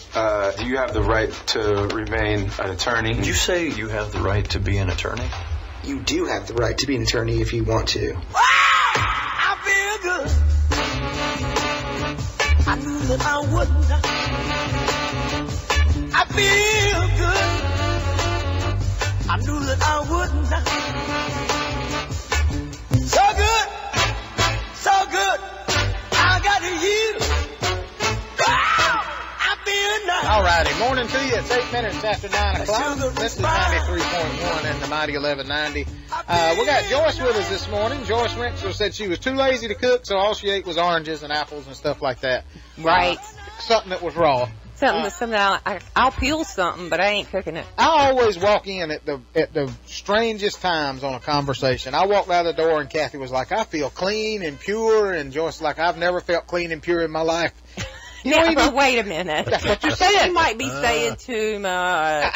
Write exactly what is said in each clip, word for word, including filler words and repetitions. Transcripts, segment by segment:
Uh, do you have the right to remain an attorney? Did you say you have the right to be an attorney? You do have the right to be an attorney if you want to. I feel good. I knew that I wouldn't. I feel good. I knew that I wouldn't. So good. So good. I got to yield. I feel nice. All righty. Morning to you. It's eight minutes after nine o'clock. This is ninety-three point one and the Mighty eleven ninety. Uh, we got Joyce with us this morning. Joyce Winchell said she was too lazy to cook, so all she ate was oranges and apples and stuff like that. Right. Uh, something that was raw. Something Uh, that somehow I, I'll peel something, but I ain't cooking it. I always walk in at the at the strangest times on a conversation. I walked out the door and Kathy was like, I feel clean and pure, and Joyce like, I've never felt clean and pure in my life. You Now, don't even- wait a minute. That's what you're saying. You might be saying too much.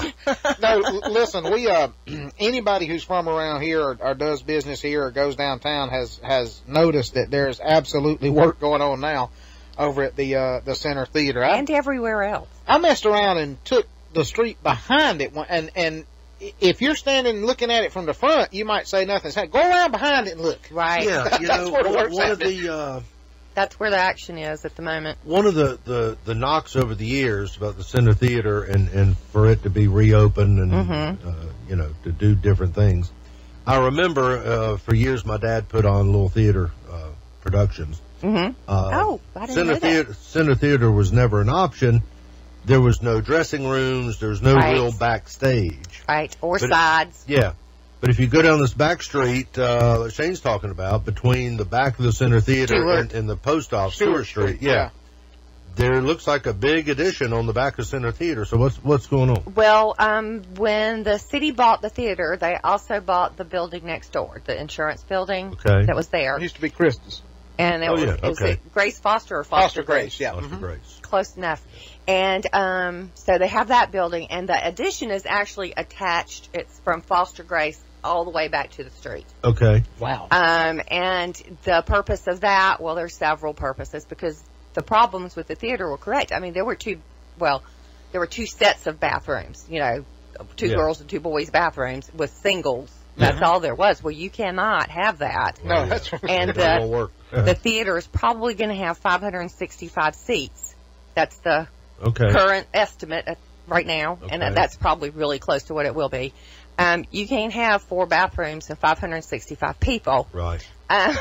No, l- listen, we uh anybody who's from around here or, or does business here or goes downtown has has noticed that there's absolutely work going on now over at the uh the Center Theater. I, And everywhere else. I messed around and took the street behind it, one- and and if you're standing looking at it from the front, you might say nothing. Say, go around behind it and look. Right. Yeah, you That's know, where the one, work's one of happening. the uh, That's where the action is at the moment. one of the, the, the knocks over the years about the Center Theater and, and for it to be reopened and Mhm. uh, you know, to do different things. I remember uh, for years my dad put on little theater uh, productions. Mm-hmm. Uh, Oh, I didn't Center know that. Theater, Center Theater was never an option. There was no dressing rooms. There was no Right. real backstage. Right. Or But it- sides. Yeah. But if you go down this back street, uh, that Shane's talking about, between the back of the Center Theater Stewart. and, and the post office, Stewart Stewart Street, Street, yeah. There looks like a big addition on the back of Center Theater. So what's what's going on? Well, um, when the city bought the theater, they also bought the building next door, the insurance building Okay. that was there. It used to be Christus. And it Oh, was, yeah, is okay. it Grace Foster or Foster, Foster Grace, yeah. Foster Mhm. Grace. Close enough. And um, so they have that building, and the addition is actually attached. It's from Foster Grace all the way back to the street. Okay. Wow. Um, and the purpose of that, well, there's several purposes because the problems with the theater were correct. I mean, there were two, well, there were two sets of bathrooms, you know, two Yeah. girls and two boys bathrooms with singles. That's all there was. Well, you cannot have that. No, Well, that's right. And It won't the, work. the theater is probably going to have five hundred sixty-five seats. That's the Okay. current estimate at, right now, and Okay. that's probably really close to what it will be. Um, you can't have four bathrooms and five hundred sixty-five people. Right. Uh,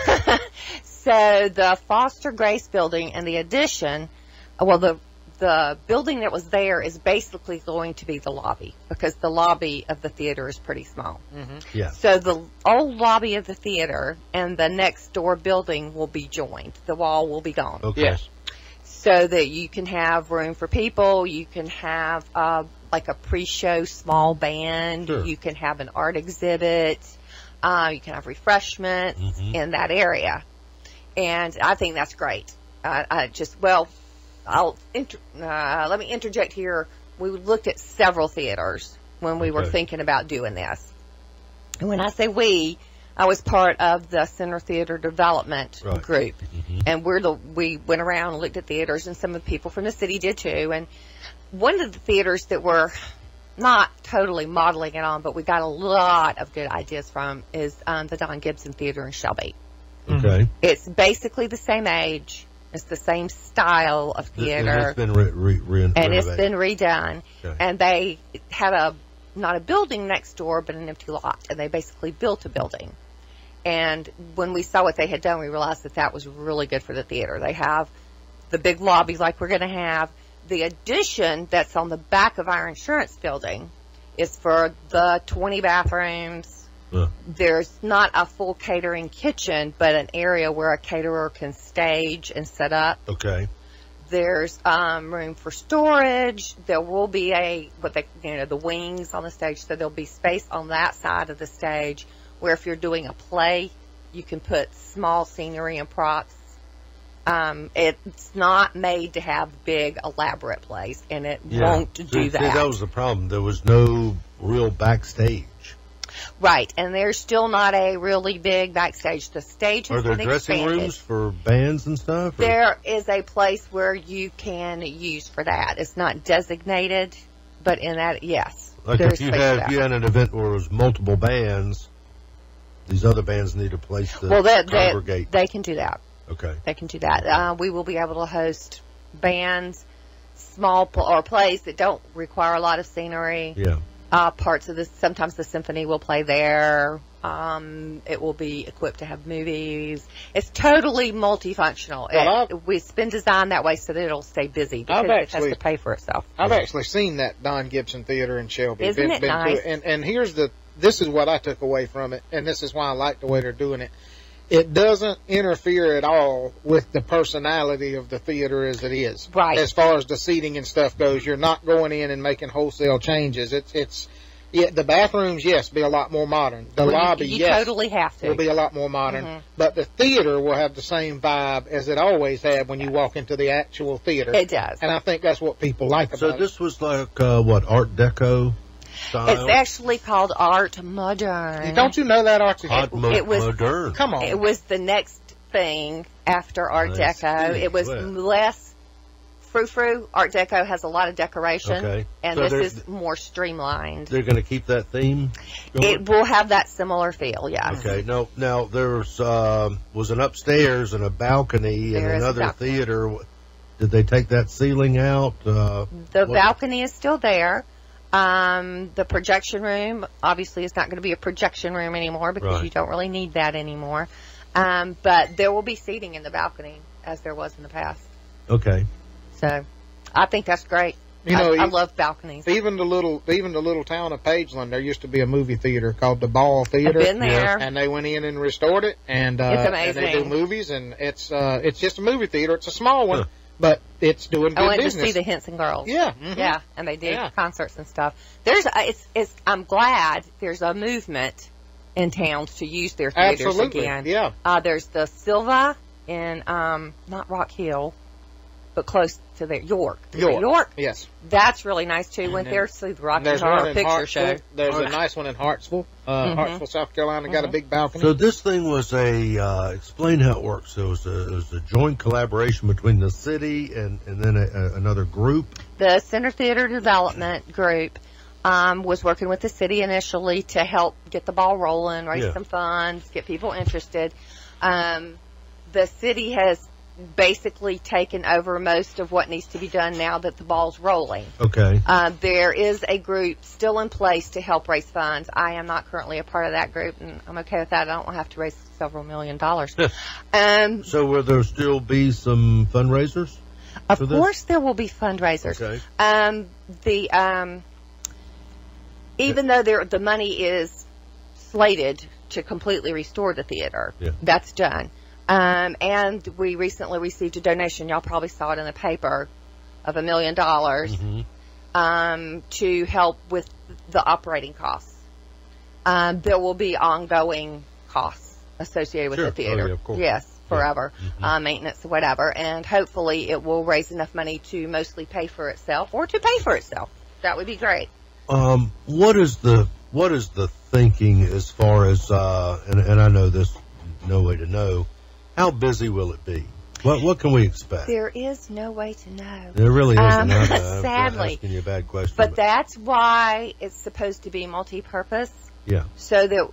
so the Foster Grace building and the addition, well, the the building that was there is basically going to be the lobby because the lobby of the theater is pretty small. Yeah. So the old lobby of the theater and the next door building will be joined. The wall will be gone. Okay. Yes. So that you can have room for people, you can have uh, like a pre-show small band, Sure. you can have an art exhibit, uh, you can have refreshments Mhm. in that area. And I think that's great. Uh, I just, well, I'll inter- uh, let me interject here. We looked at several theaters when we were Okay. thinking about doing this. And when I say we, I was part of the Center Theater Development Right. group. Mhm. And we're the, we went around and looked at theaters, and some of the people from the city did too. And one of the theaters that we're not totally modeling it on, but we got a lot of good ideas from is um, the Don Gibson Theater in Shelby. Okay. It's basically the same age. It's the same style of And theater. it's been re- re- re- and it's renovated. been redone. Okay. And they had a, not a building next door, but an empty lot. And they basically built a building. And when we saw what they had done, we realized that that was really good for the theater. They have the big lobby like we're going to have. The addition that's on the back of our insurance building is for the twenty bathrooms. Yeah. There's not a full catering kitchen, but an area where a caterer can stage and set up. Okay. There's um, room for storage. There will be a what they you know the wings on the stage, so there'll be space on that side of the stage where if you're doing a play, you can put small scenery and props. Um, it's not made to have big elaborate plays, and it Yeah. won't See- do see, that. that was the problem. There was no real backstage. Right, and there's still not a really big backstage. The stage has Are there been dressing expanded. rooms for bands and stuff? or- There is a place where you can use for that. It's not designated, but in that, yes. Like there's if you space for had that. if you had an event where there was multiple bands, these other bands need a place to well, that, that, congregate. they can do that. okay. They can do that. Uh, we will be able to host bands, small pl- or plays that don't require a lot of scenery. Yeah. Uh, parts of this, sometimes the symphony will play there. Um, it will be equipped to have movies. It's totally multifunctional. Well, It, it's been designed that way so that it'll stay busy because I've it actually- has to pay for itself. I've actually seen that Don Gibson Theater in Shelby. Isn't it to nice? And and here's the this is what I took away from it, and this is why I like the way they're doing it. It doesn't interfere at all with the personality of the theater as it is. Right. As far as the seating and stuff goes, you're not going in and making wholesale changes. It's it's yeah, the bathrooms, yes, be a lot more modern. The Well, you- lobby, you, yes, totally have to. will be a lot more modern. Mhm. But the theater will have the same vibe as it always had when you walk into the actual theater. It does. And I think that's what people like about So it. this was like uh, what Art Deco style? It's actually called Art Modern. Don't you know that, Archie? Hot mo- it was- modern. Come on. It was the next thing after Art I Deco. see. It was Well. less frou-frou. Art Deco has a lot of decoration, Okay. and So this there- is more streamlined. They're going to keep that theme going? It will have that similar feel, yes. Okay. No. Now there's um, was an upstairs and a balcony There and is a another balcony. theater. Did they take that ceiling out? Uh, The what- balcony is still there. Um, the projection room, obviously, is not going to be a projection room anymore because Right. you don't really need that anymore. Um, but there will be seating in the balcony as there was in the past. Okay. So I think that's great. You know, I, I e- love balconies. even the little, even the little town of Pageland, there used to be a movie theater called the Ball Theater. I've been there. And they went in and restored it, and uh, It's and they do amazing. movies, and it's uh, it's just a movie theater. It's a small one, Huh. but it's doing good I went business. to see the Henson Girls. yeah, mhm. Yeah, and they did Yeah. concerts and stuff. There's, a, it's, it's. I'm glad there's a movement in towns to use their theaters Absolutely, again. yeah. Uh, there's the Silva in, um, not Rock Hill, but close to there, York. York. York. Yes. That's really nice too. Went then there to see the Rocky There's Horror one in Picture Show. Hartsville. There's a nice one in Hartsville, uh, Mhm. Hartsville, South Carolina. Got a big balcony. So this thing was a uh, explain how it works. So it was a, it was a joint collaboration between the city and and then a, a, another group. The Center Theater Development Group um, was working with the city initially to help get the ball rolling, raise Yeah. some funds, get people interested. Um, the city has basically taken over most of what needs to be done now that the ball's rolling. Okay. Uh, there is a group still in place to help raise funds. I am not currently a part of that group, and I'm okay with that. I don't have to raise several million dollars. um, So will there still be some fundraisers? of for this? course, there will be fundraisers. Okay. Um, the um, even though there the money is slated to completely restore the theater, Yeah. that's done. Um, and we recently received a donation. Y'all probably saw it in the paper of a million dollars Mhm. um, to help with the operating costs. Um, there will be ongoing costs associated with Sure. the theater. Oh, yeah, of course. Yes, forever, Mhm. uh, maintenance, whatever, and hopefully it will raise enough money to mostly pay for itself or to pay for itself. That would be great. Um, what is the what is the thinking as far as uh, and and I know this, no way to know. How busy will it be? What what can we expect? There is no way to know. There really isn't. Um, I'm, I'm not sadly. asking you a bad question. But that's why it's supposed to be multi-purpose. yeah, So that,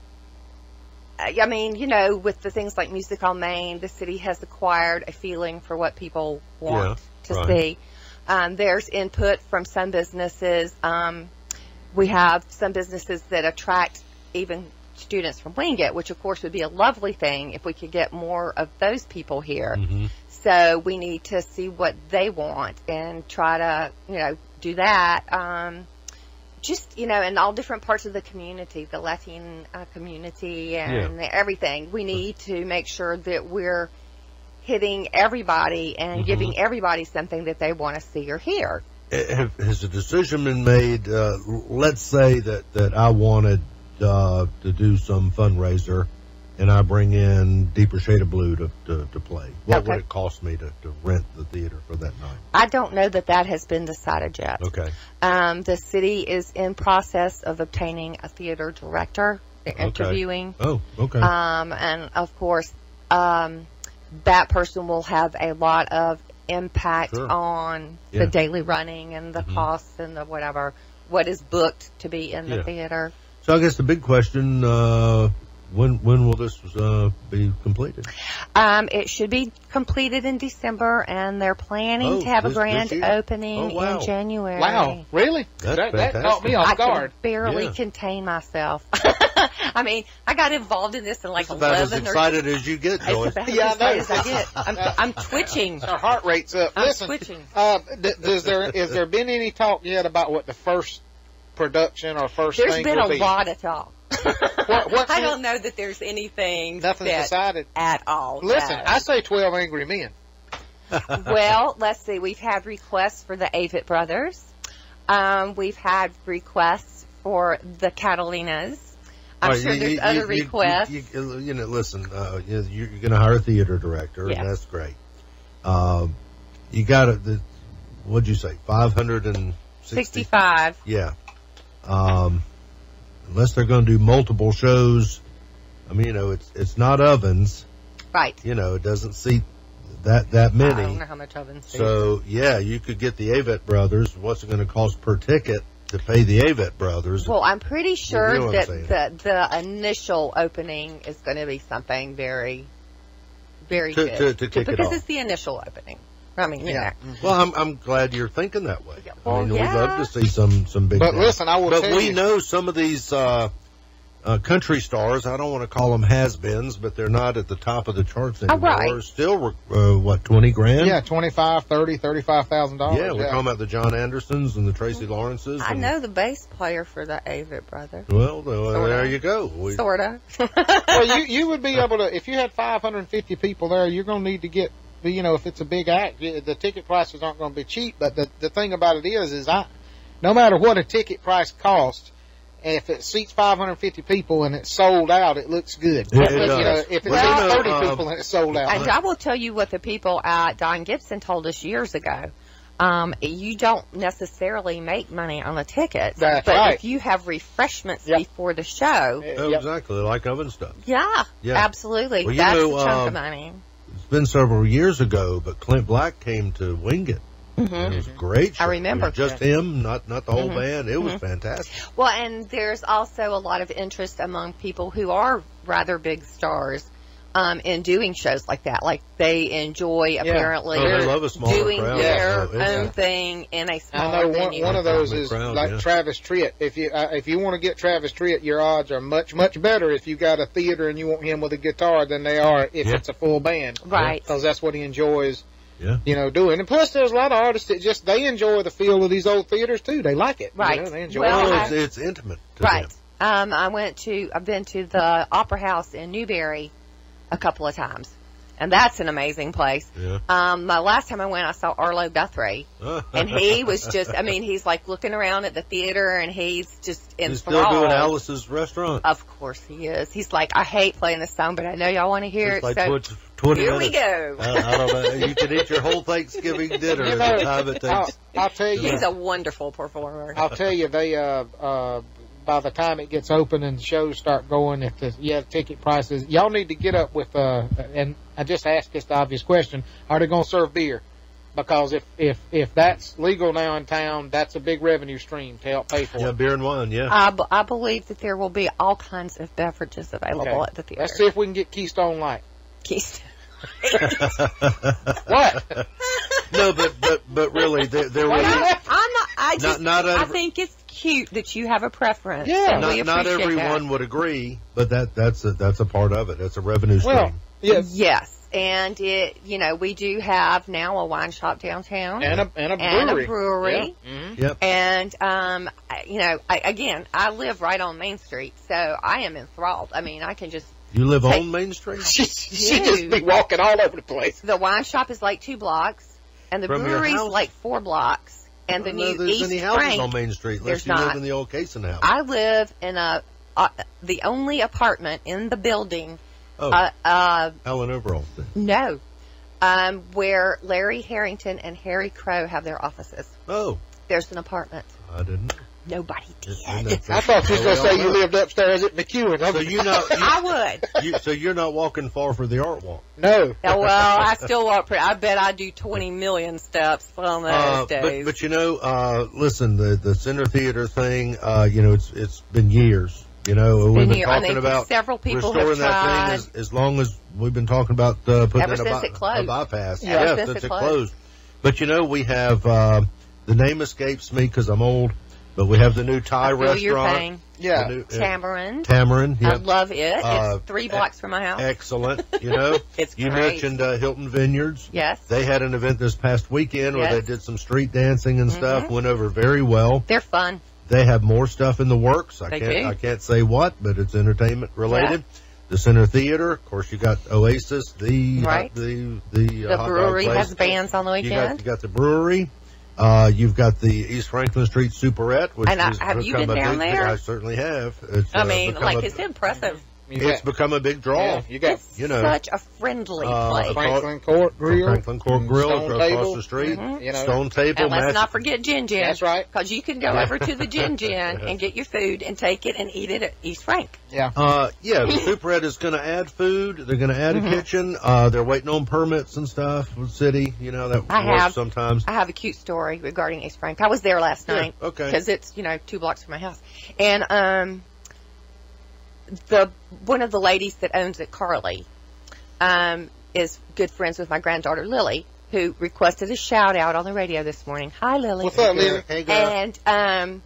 I mean, you know, with the things like Music on Main, the city has acquired a feeling for what people want Yeah, to right. see. Um, there's input from some businesses. Um, we have some businesses that attract even students from Wingate, which of course would be a lovely thing if we could get more of those people here. hmm So we need to see what they want and try to, you know, do that. Um, just, you know, in all different parts of the community, the Latin uh, community and everything, we need to make sure that we're hitting everybody and Mhm. giving everybody something that they want to see or hear. Have, has a decision been made? Uh, let's say that that I wanted uh, to do some fundraiser, and I bring in Deeper Shade of Blue to, to, to play. What Okay. would it cost me to, to rent the theater for that night? I don't know that that has been decided yet. Okay. Um, the city is in process of obtaining a theater director They're Okay. interviewing. Oh, okay. Um, and of course, um, that person will have a lot of impact Sure. on Yeah. the daily running and the Mhm. costs and the whatever, what is booked to be in the Yeah. theater. So I guess the big question, uh, when when will this uh, be completed? Um, it should be completed in December, and they're planning Oh, to have this- a grand this year? opening Oh, wow. in January. Wow, really? That's that, that caught fantastic. me off I guard. can barely Yeah. contain myself. I mean, I got involved in this in like It's about as eleven or excited as you get, It's Joyce. about Yeah, I as excited know. as I get. I'm, I'm twitching. Our heart rate's up. I'm Listen, twitching. uh, d- does there is there been any talk yet about what the first production or first There's thing been will a be? lot of talk. What- what- I don't know that there's anything Nothing's set decided. at all. Listen, no. I say twelve Angry Men. Well, let's see. We've had requests for the Avett Brothers. Um, we've had requests for the Catalinas. I'm All right, sure you- there's you- other you- you- requests. You, you, you know, listen, uh, you- you're going to hire a theater director, Yes. and that's great. Um, you got to, what'd you say, five hundred sixty? sixty-five. Yeah. Um, unless they're going to do multiple shows, I mean, you know, it's it's not ovens. Right. You know, it doesn't seat that that I don't many. know how much ovens. So yeah, you could get the Avett Brothers. What's it going to cost per ticket to pay the Avett Brothers? Well, I'm pretty know sure what I'm that saying. the the initial opening is going to be something very, very To- good to- to kick it because off. it's the initial opening. I mean, you Yeah. know. Well, I'm I'm glad you're thinking that way. Well, I mean, we'd yeah. love to see some some big. But names. listen, I will But tell we you. know some of these uh, uh, country stars. I don't want to call them has-beens, but they're not at the top of the charts Oh, anymore. right. Still, uh, what twenty grand? Yeah, twenty-five, thirty, thirty-five thousand dollars. Yeah, we're talking about the John Andersons and the Tracy Lawrences. I and- know the bass player for the Avett Brothers. Well, well, Sorta. there you go. We, Sorta. Well, you you would be able to if you had five hundred fifty people there. You're going to need to get. You know, if it's a big act, the ticket prices aren't going to be cheap. But the the thing about it is, is I, no matter what a ticket price costs, if it seats five hundred fifty people and it's sold out, it looks good. It- it you does. know, if it's Well, seats thirty um, people and it's sold out, And I will tell you what the people at Don Gibson told us years ago. Um, you don't necessarily make money on a ticket, That's but right. if you have refreshments Yep. before the show, oh, Yep. exactly, like oven stuff. yeah, Yeah. absolutely, Well, you that's know, a chunk um, of money. It's been several years ago, but Clint Black came to Wing It. Mm-hmm. It was a great show. I remember. It was just him, not not the whole Mhm. band. It was fantastic. Well, and there's also a lot of interest among people who are rather big stars um, in doing shows like that. Like they enjoy apparently Oh, they love a smaller doing crowd. their Yeah. own thing in a I smaller know one, venue. one of those Big is crowd, like yeah. Travis Tritt. If you uh, if you want to get Travis Tritt, your odds are much much better if you got a theater and you want him with a guitar than they are if Yeah. it's a full band. Right. Because that's what he enjoys. Yeah. You know, doing. And plus, there's a lot of artists that just they enjoy the feel of these old theaters too. They like it. you Right. know, they enjoy Well, it. Well, I- it's, it's intimate. To Right. them. Um, I went to, I've been to the Opera House in Newberry a couple of times, and that's an amazing place. Yeah. Um, my last time I went, I saw Arlo Guthrie, and he was just, I mean, he's like looking around at the theater, and he's just He's still enthralled. doing Alice's restaurant. Of course he is. He's like, I hate playing this song, but I know y'all want to hear It's it, like so tw- twenty here we minutes. go. I, I don't know. You can eat your whole Thanksgiving dinner You in know, the time it I'll, takes. I'll tell you. He's a wonderful performer. I'll tell you, they uh uh by the time it gets open and shows start going, if the you have ticket prices, y'all need to get up with uh and I just asked this the obvious question: are they going to serve beer? Because if if if that's legal now in town, that's a big revenue stream to help pay for Yeah, it. beer and wine. Yeah. I, b- I believe that there will be all kinds of beverages available Okay. at the theater. Let's see if we can get Keystone Light. Keys. What? No, but but but really, there, there Why was not? I'm not. I just. not I every- think it's cute that you have a preference. Yeah. and we not, not appreciate everyone that. would agree, but that that's a, that's a part of it. That's a revenue stream. Well, yes, Yes, and it. You know, we do have now a wine shop downtown and a and a and brewery. a brewery. Yeah. Mhm. Yep. And um, I- you know, I, again, I live right on Main Street, so I am enthralled. I mean, I can just. You live Take- on Main Street? She she just be walking all over the place. The wine shop is like two blocks, and the From your brewery's house? like four blocks, and I the don't know new if there's East any houses Frank. on Main Street unless There's you live not. in the old Cason house. I live in a uh, the only apartment in the building. oh, Uh, uh, Helen Overall. then. no, um, where Larry Harrington and Harry Crow have their offices. Oh, there's an apartment. I didn't. Nobody did. And that's- I thought you was going to say you lived upstairs at McEwen. So you know, I would. you, so you're not walking far for the art walk. No. Oh, well, I still walk pretty. I bet I do twenty million steps on those Uh, days. but but you know, uh, listen, the the Center Theater thing, uh, you know, it's it's been years. You know, we've been been here. I talking think about several people restoring have that tried. thing as, as long as we've been talking about uh, putting Ever in a, since by, it closed. a bypass. Ever yeah, since since it it closed. closed. But you know, we have uh, the name escapes me because I'm old. But we have the new Thai I feel your restaurant. pain. Yeah. The new- uh, Tamarind. Tamarind. I Yep. love it. Uh, It's three blocks from my house. Excellent. You know, It's you great. mentioned uh, Hilton Vineyards. Yes. They had an event this past weekend where Yes. they did some street dancing and stuff. Mhm. Went over very well. They're fun. They have more stuff in the works. I They can't do. I can't say what, but it's entertainment related. The Center Theater, of course, you got Oasis, the Right. the the, uh, The hot dog brewery place. has bands on the You got weekend. you got the brewery. Uh, you've got the East Franklin Street Superette, which And I- has have you become been a down big, there? I certainly have. It's, I uh, mean, become like, a- it's impressive. You it's got, become a big draw. yeah, you got It's you know, such a friendly uh, place. Franklin Court Grill. Franklin Court Grill Stone across Table. the street. Mhm. You know, Stone Table. And let's Mass- not forget Gin Gin. That's right. Because you can go over to the Gin Gin and get your food and take it and eat it at East Frank. Yeah. Uh, yeah, the Superette is going to add food. They're going to add Mhm. a kitchen. Uh, they're waiting on permits and stuff with the city. You know, that I works have. sometimes. I have a cute story regarding East Frank. I was there last Yeah, night. okay. Because it's, you know, two blocks from my house. And um, the one of the ladies that owns it, Carly, um, is good friends with my granddaughter, Lily, who requested a shout out on the radio this morning. Hi, Lily. What's up, Lily? Hey, girl. And um,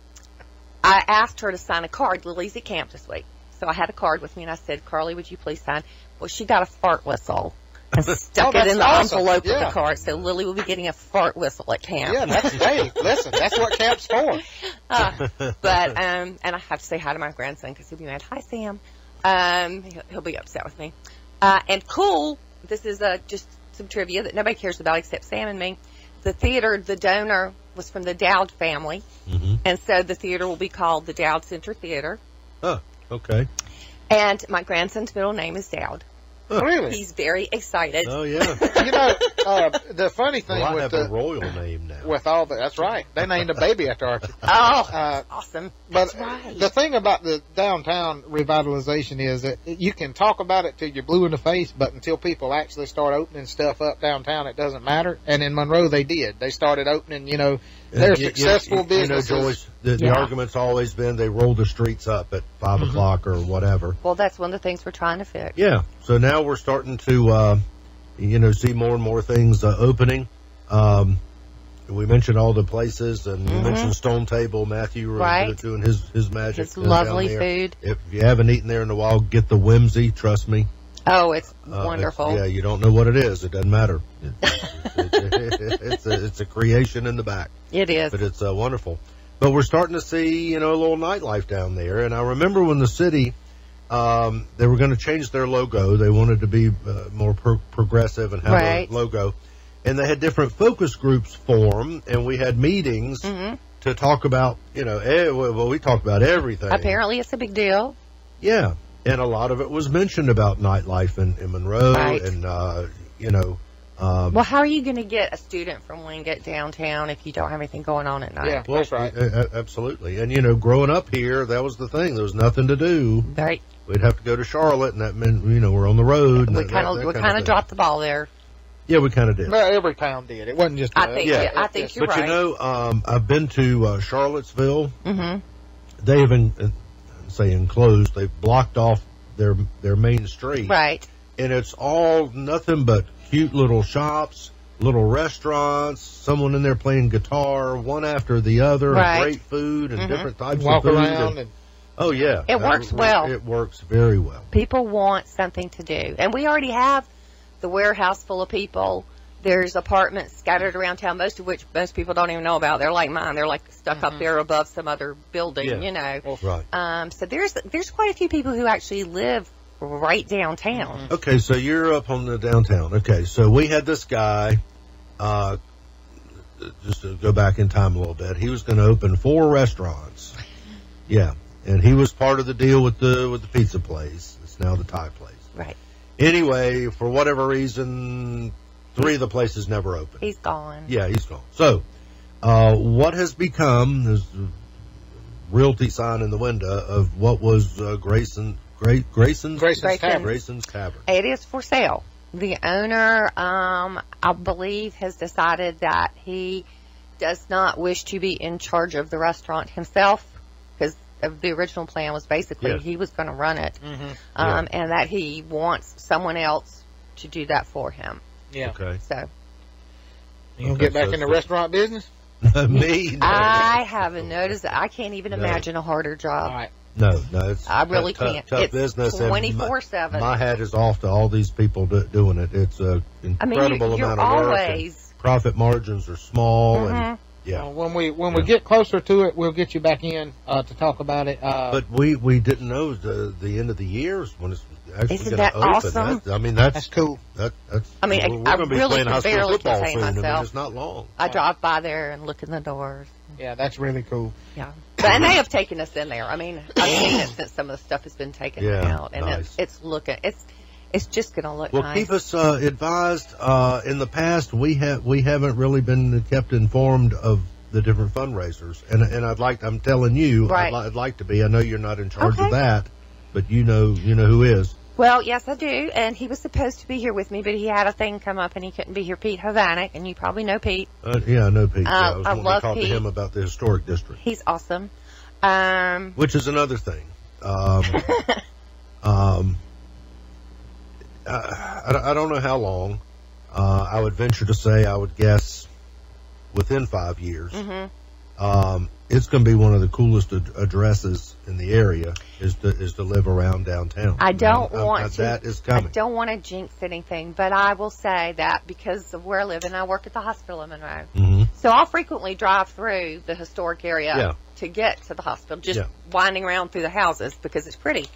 I asked her to sign a card. Lily's at camp this week. So I had a card with me, and I said, Carly, would you please sign? Well, she got a fart whistle and stuck Oh, it that's in the awesome. envelope Yeah. of the card. So Lily will be getting a fart whistle at camp. Yeah, that's, hey, listen, that's what camp's for. Uh, but, um, and I have to say hi to my grandson because he'll be mad. Hi, Sam. Um, he'll, he'll be upset with me. Uh, and cool, this is uh, just some trivia that nobody cares about except Sam and me. The theater, the donor was from the Dowd family. Mm-hmm. And so the theater will be called the Dowd Center Theater. Oh, okay. And my grandson's middle name is Dowd. Really? He's very excited. Oh, yeah. You know, uh, the funny thing Well, I with have the, a royal name now. with all the, that's right. They named a baby after Archie. Oh, Uh, awesome. But That's right. the thing about the downtown revitalization is that you can talk about it till you're blue in the face, but until people actually start opening stuff up downtown, it doesn't matter. And in Monroe, they did. They started opening, you know, their And, you- successful you, businesses. You know, Joyce, the, the Yeah. argument's always been they roll the streets up at five Mm-hmm. o'clock or whatever. Well, that's one of the things we're trying to fix. Yeah. So now we're starting to, uh, you know, see more and more things uh, opening. Um, we mentioned all the places, and you Mhm. mentioned Stone Table. Matthew was Right. doing his his magic. It's uh, down lovely there. food. If you haven't eaten there in a while, get the Whimsy. Trust me. Oh, it's Uh, wonderful. it's- yeah, you don't know what it is. It doesn't matter. It's, it's, it's, a, it's a creation in the back, It is. but it's uh, wonderful. But we're starting to see, you know, a little nightlife down there. And I remember when the city, um, they were going to change their logo. They wanted to be uh, more pro- progressive and have Right. a logo. And they had different focus groups form, and we had meetings Mhm. to talk about, you know, eh, well, we talked about everything. Apparently, it's a big deal. Yeah, and a lot of it was mentioned about nightlife in, in Monroe, Right. and uh, you know, um, Well, how are you going to get a student from Wingate downtown if you don't have anything going on at night? Yeah, well, that's right. a- a- absolutely. And you know, growing up here, that was the thing. There was nothing to do. Right. We'd have to go to Charlotte, and that meant you know we're on the road. and We that- kind that- of that we kind kind of thing. dropped the ball there. Yeah, we kind of did. Well, every town did. It wasn't just I us. think Yeah. yeah, I think It's- you're But right. you know, um, I've been to uh, Charlottesville. Mm-hmm. They have in, uh, say enclosed. They've blocked off their their main street. Right. And it's all nothing but cute little shops, little restaurants, someone in there playing guitar, one after the other, and Right. great food and Mhm. different types Walk of food. around and- and oh yeah, It works well. It works very well. People want something to do, and we already have the warehouse full of people. There's apartments scattered around town, most of which most people don't even know about. They're like mine. They're like stuck up there above some other building, Yeah. you know. Right. Um, so there's there's quite a few people who actually live right downtown. Okay, so you're up on the downtown. Okay, so we had this guy. Uh, just to go back in time a little bit, he was going to open four restaurants. Yeah, and he was part of the deal with the with the pizza place. It's now the Thai place. Right. Anyway, for whatever reason, three of the places never opened. He's gone. Yeah, he's gone. So, uh, what has become, there's a realty sign in the window of what was uh, Grayson, Gra- Grayson's, Grayson's Grayson. Tavern. Grayson's Tavern. It is for sale. The owner, um, I believe, has decided that he does not wish to be in charge of the restaurant himself, because the original plan was basically Yeah. he was going to run it, Mm-hmm. um, and that he wants someone else to do that for him. Yeah. Okay. So You gonna get back so- in the so- restaurant business? Me? No. I haven't noticed that. I can't even No. imagine a harder job. All right. No, no. It's I really tough, can't. Tough It's business. and twenty-four seven. My, my hat is off to all these people do, doing it. It's an I mean, incredible you're, you're amount of work. and always. Profit margins are small, and Mhm. yeah. Uh, when we when we Yeah. get closer to it, we'll get you back in uh, to talk about it. Uh, But we, we didn't know the the end of the year is when it's actually Isn't going that to open. awesome? That, I mean, that's that's cool. that, that's. I mean, I- we're, we're I going to be really playing can high school barely football contain soon. I mean, myself. it's not long. I drive by there and look in the doors. Yeah, that's really cool. Yeah. But, and they have taken us in there. I mean, I've seen it since some of the stuff has been taken Yeah, out, and nice. it's, it's looking, it's, it's just going to look Well, nice. keep us uh, advised. Uh, in the past, we have we haven't really been kept informed of the different fundraisers, and and I'd like I'm telling you, Right. I'd, li- I'd like to be. I know you're not in charge Okay. of that, but you know you know who is. Well, yes, I do, and he was supposed to be here with me, but he had a thing come up and he couldn't be here. Pete Hovanek, and you probably know Pete. Uh, yeah, I know Pete. Uh, yeah, I was I wanting love to talk Pete. to him about the historic district, He's awesome. Um, which is another thing. Um, um, I, I don't know how long. Uh, I would venture to say, I would guess within five years. mhm. Um, it's going to be one of the coolest ad- addresses in the area is to is to live around downtown. I don't Um, want uh, to. That is I coming. don't want to jinx anything, but I will say that because of where I live, and I work at the hospital in Monroe, hmm so I'll frequently drive through the historic area Yeah. to get to the hospital, just Yeah. winding around through the houses because it's pretty.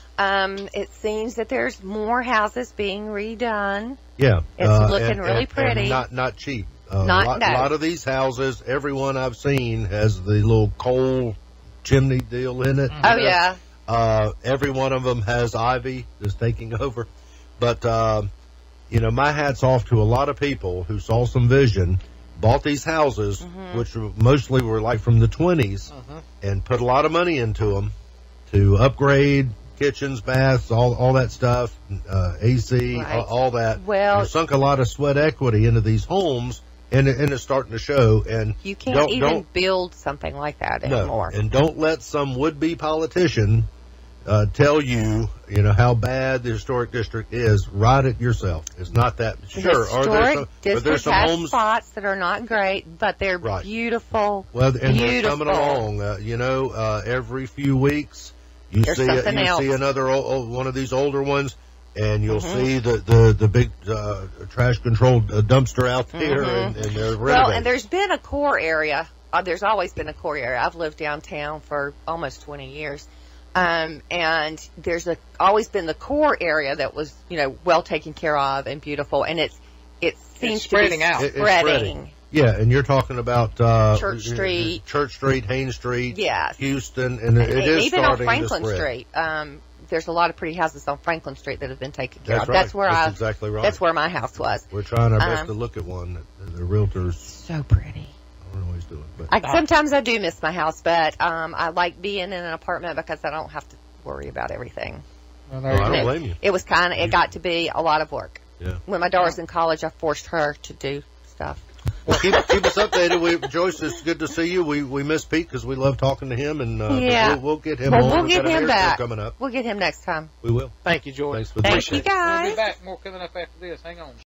Um, it seems that there's more houses being redone. Yeah, It's uh, looking and- really and- pretty. and not not cheap. Uh, Not- a lot, no. lot of these houses, every one I've seen has the little coal chimney deal in it. Oh, you know? yeah. Uh, every one of them has ivy that's taking over. But, uh, you know, my hat's off to a lot of people who saw some vision, bought these houses, Mm-hmm. which were mostly were like from the twenties, and put a lot of money into them to upgrade kitchens, baths, all all that stuff, uh, A C, Right. all, all that. Well- and sunk a lot of sweat equity into these homes, and, it- and it's starting to show. And You can't don't, even don't, build something like that no, anymore. and don't let some would-be politician uh, tell you, you know, how bad the historic district is. Write it yourself. It's not that. The Sure, are historic there some, are there district some has homes? spots that are not great, but they're Right. beautiful. Well, and they're Beautiful. coming along. Uh, you know, uh, every few weeks you There's see a, something you else. see another o- o- one of these older ones, and you'll Mhm. see the the the big uh, trash controlled uh, dumpster out there, Mhm. and, and they're Well, renovating. and there's been a core area. Uh, there's always been a core area. I've lived downtown for almost twenty years. Um, and there's a, always been the core area that was, you know, well taken care of and beautiful. And it's, it seems spreading to be out. It- it's spreading. spreading. Yeah, and you're talking about uh, Church Street. Church Street, Haynes Street, Yes. Houston, and it, And it is even on starting Franklin to spread. Street, um, there's a lot of pretty houses on Franklin Street that have been taken care That's of. right. That's where That's I, exactly right. that's where my house was. We're trying our best Um, to look at one. that The realtors, So pretty. I don't know what he's doing, but I, sometimes I do miss my house, but um, I like being in an apartment because I don't have to worry about everything. Well, Oh, there I you don't go. it, blame you. it was kind of, it got to be a lot of work. Yeah. When my daughter was in college, I forced her to do stuff. Well, keep, keep us updated. We, Joyce, it's good to see you. We we miss Pete because we love talking to him, and uh, Yeah. we'll, we'll get him Well, on. we'll We've get got a him hair show back. coming up. We'll get him next time. We will. Thank you, George. Thanks for the Thank you, We'll guys. be back. More coming up after this. Hang on.